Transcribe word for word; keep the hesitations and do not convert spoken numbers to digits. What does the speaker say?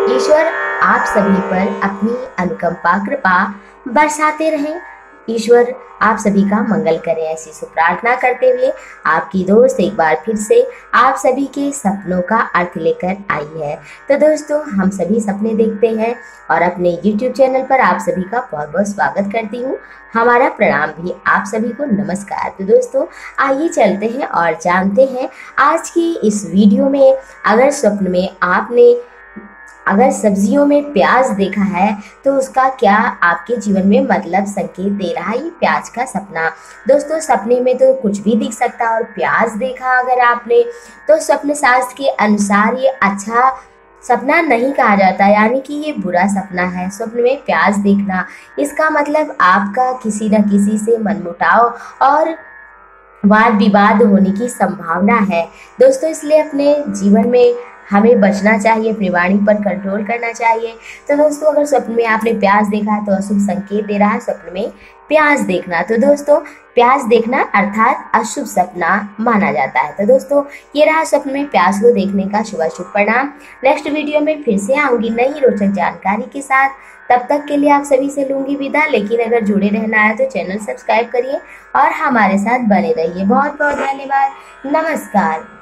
ईश्वर आप सभी पर अपनी अनुकंपा कृपा बरसाते रहें। ईश्वर आप सभी का मंगल करें, ऐसी सु प्रार्थना करते हुए आपकी दोस्त एक बार फिर से आप सभी के सपनों का अर्थ लेकर आई है। तो दोस्तों, हम सभी सपने देखते हैं और अपने यूट्यूब चैनल पर आप सभी का बहुत बहुत स्वागत करती हूँ। हमारा प्रणाम भी आप सभी को नमस्कार। तो दोस्तों, आइए चलते हैं और जानते हैं आज की इस वीडियो में। अगर स्वप्न में आपने अगर सब्जियों में प्याज देखा है तो उसका क्या आपके जीवन में मतलब संकेत दे रहा है ये प्याज का सपना। दोस्तों, सपने में तो कुछ भी दिख सकता है और प्याज देखा अगर आपने तो स्वप्न शास्त्र के अनुसार ये अच्छा सपना नहीं कहा जाता, यानी कि ये बुरा सपना है। स्वप्न में प्याज देखना इसका मतलब आपका किसी न किसी से मनमुटाव और वाद विवाद होने की संभावना है। दोस्तों, इसलिए अपने जीवन में हमें बचना चाहिए, अपनी वाणी पर कंट्रोल करना चाहिए। तो दोस्तों, अगर स्वप्न में आपने प्याज देखा है तो अशुभ संकेत दे रहा है स्वप्न में प्याज देखना। तो दोस्तों, प्याज देखना अर्थात अशुभ सपना माना जाता है। तो दोस्तों, ये रहा स्वप्न में प्याज को देखने का शुभ अशुभ परिणाम। नेक्स्ट वीडियो में फिर से आऊंगी नई रोचक जानकारी के साथ। तब तक के लिए आप सभी से लूंगी विदा, लेकिन अगर जुड़े रहना है तो चैनल सब्सक्राइब करिए और हमारे साथ बने रहिए। बहुत बहुत धन्यवाद। नमस्कार।